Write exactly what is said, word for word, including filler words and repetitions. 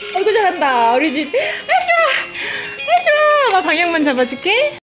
아이고 잘한다 우리 집. 아이 좋아 아이 좋아. 엄마 방향만 잡아줄게.